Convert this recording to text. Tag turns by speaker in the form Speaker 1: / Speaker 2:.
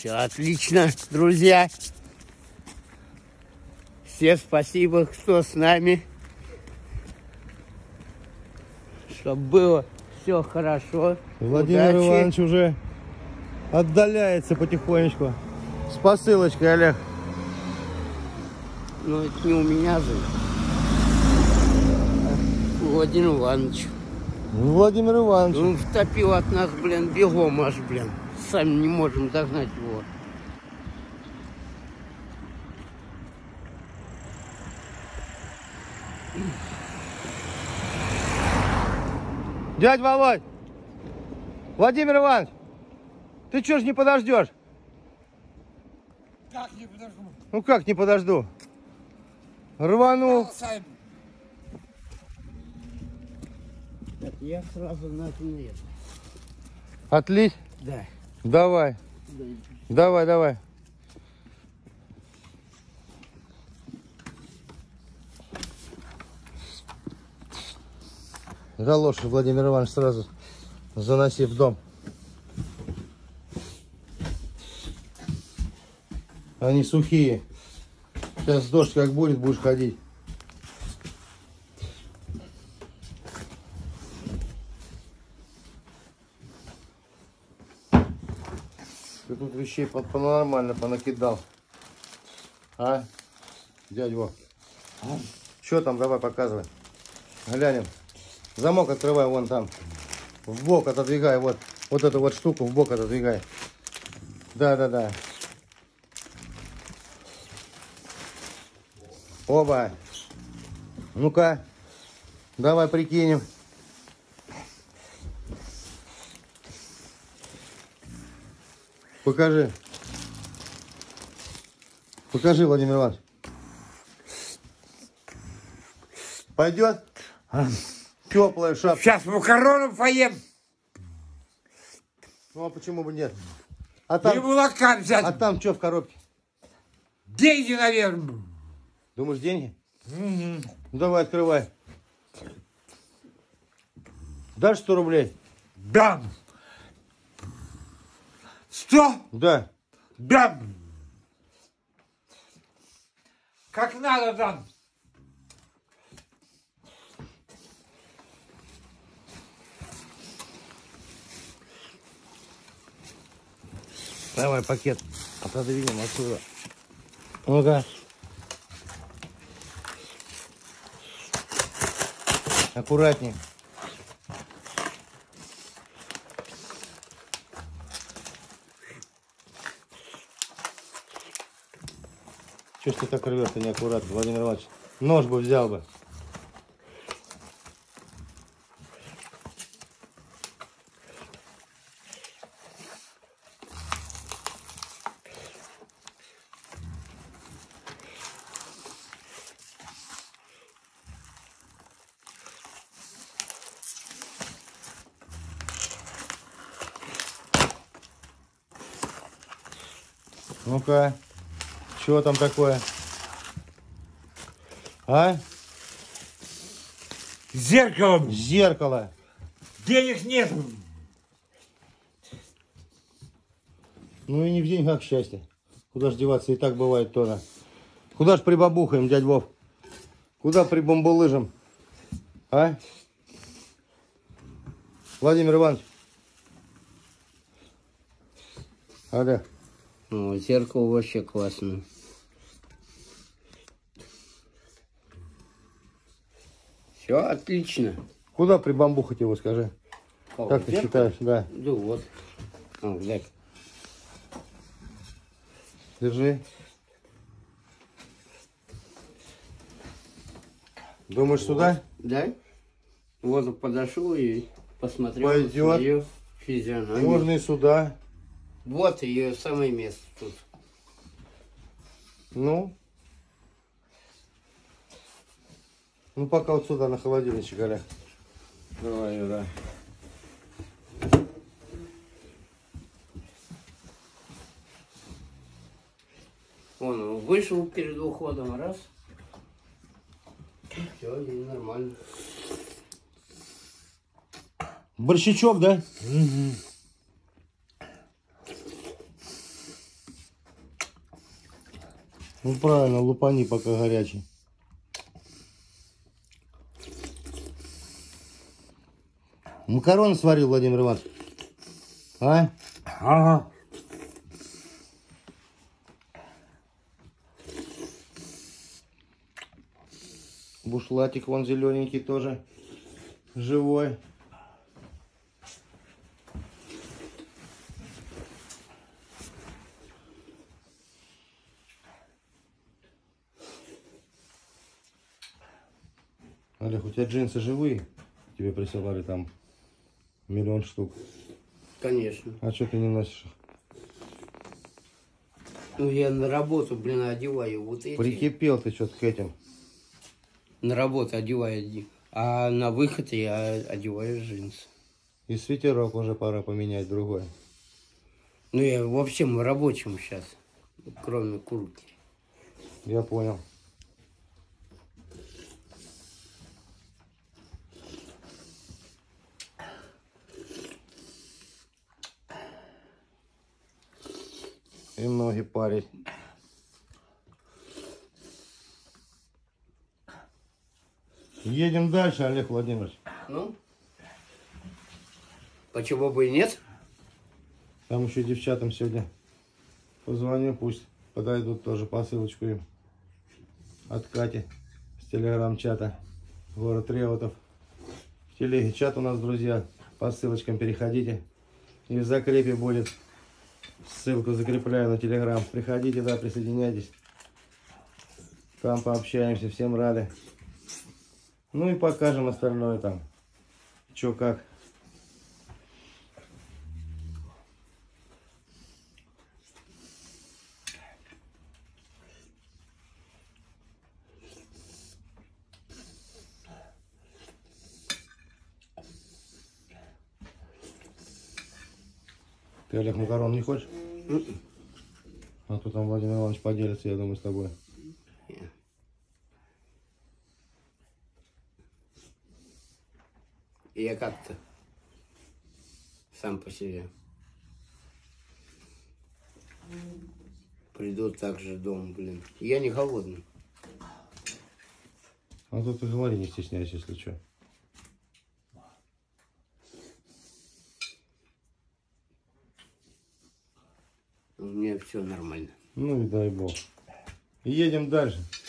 Speaker 1: Все отлично, друзья. Все спасибо, кто с нами. Чтобы было все хорошо.
Speaker 2: Владимир
Speaker 1: Удачи.
Speaker 2: Иванович уже отдаляется потихонечку. С посылочкой, Олег.
Speaker 1: Ну, это не у меня же. Владимир Иванович.
Speaker 2: Владимир Иванович.
Speaker 1: Он втопил от нас, блин, бегом аж, блин. Сами не можем догнать его.
Speaker 2: Дядь Володь! Владимир Иванович! Ты чё ж не подождешь?
Speaker 3: Как не подожду?
Speaker 2: Ну как не подожду? Рванул.
Speaker 1: Так, я сразу на это.
Speaker 2: Отлить?
Speaker 1: Да.
Speaker 2: Давай. Давай, давай. Галоши Владимир Иванович сразу заноси в дом. Они сухие. Сейчас дождь как будет, будешь ходить. Ты тут вещей нормально понакидал. А? Дядь Вов. Что там? Давай показывай. Глянем. Замок открывай вон там. В бок отодвигай. Вот эту вот штуку в бок отодвигай. Да. Оба. Ну-ка. Давай прикинем. Покажи. Покажи, Владимир Иванович. Пойдет? Теплая шапка.
Speaker 3: Сейчас макароны поем.
Speaker 2: Ну а почему бы нет? А
Speaker 3: И
Speaker 2: там,
Speaker 3: молока взять.
Speaker 2: а там что в коробке?
Speaker 3: Деньги, наверное.
Speaker 2: Думаешь, деньги? Ну, давай, открывай. Дашь 100 рублей?
Speaker 3: Дам. 100?
Speaker 2: Да.
Speaker 3: Дам. Как надо дам.
Speaker 2: Давай пакет отодвинем отсюда. Ну-ка. Аккуратней. Чё ж ты так рвешь-то неаккуратно, Владимир Иванович? Нож бы взял бы. Ну-ка, что там такое? А?
Speaker 3: Зеркалом.
Speaker 2: Зеркало.
Speaker 3: Денег нет.
Speaker 2: Ну и не в деньгах счастье. Куда ж деваться, и так бывает тоже. Куда ж прибабухаем, дядь Вов? Куда прибомбулыжим? А? Владимир Иванович. Олег.
Speaker 1: О, зеркало вообще классное. Все отлично.
Speaker 2: Куда прибамбухать его, скажи? Как ты считаешь? Да.
Speaker 1: Да вот. О, глядь.
Speaker 2: Держи. Думаешь, сюда?
Speaker 1: Да? Вот подошел и посмотрел
Speaker 2: Пойдет.
Speaker 1: на свою физиономию.
Speaker 2: Можно и сюда.
Speaker 1: Вот ее самое место тут.
Speaker 2: Ну. Ну, пока вот сюда, на холодильничек, Олег. Давай, Юра.
Speaker 1: Он вышел перед уходом, раз. Все, и нормально.
Speaker 2: Борщичок, да? Ну правильно, лупани пока горячий. Макароны сварил, Владимир Иванович. А?
Speaker 3: Ага.
Speaker 2: Бушлатик вон зелененький тоже. Живой. Олег, у тебя джинсы живые? Тебе присылали там 1 000 000 штук.
Speaker 1: Конечно.
Speaker 2: А что ты не носишь их?
Speaker 1: Ну, я на работу, блин, одеваю вот эти.
Speaker 2: Прикипел ты что-то к этим.
Speaker 1: На работу одеваю. А на выход я одеваю джинсы.
Speaker 2: И свитерок уже пора поменять другой.
Speaker 1: Ну, я в общем рабочим сейчас. Кроме куртки.
Speaker 2: Я понял. И ноги парить. Едем дальше, Олег Владимирович.
Speaker 1: Ну? Почему бы и нет?
Speaker 2: Там еще девчатам сегодня позвоню, пусть подойдут тоже посылочку им от Кати с телеграм-чата город Реутов. В телеге чат у нас, друзья, по ссылочкам переходите. И в закрепе будет ссылку, закрепляю на телеграм. Приходите, да, присоединяйтесь. Там пообщаемся, всем рады. Ну и покажем остальное там, чё как. Ты, Олег, макарон не хочешь? А то там Владимир Иванович поделится, я думаю, с тобой.
Speaker 1: Я как-то сам по себе. Приду так же дома, блин. Я не голодный.
Speaker 2: А то ты говори, не стесняйся, если что.
Speaker 1: У меня все нормально.
Speaker 2: Ну и дай бог. И едем дальше.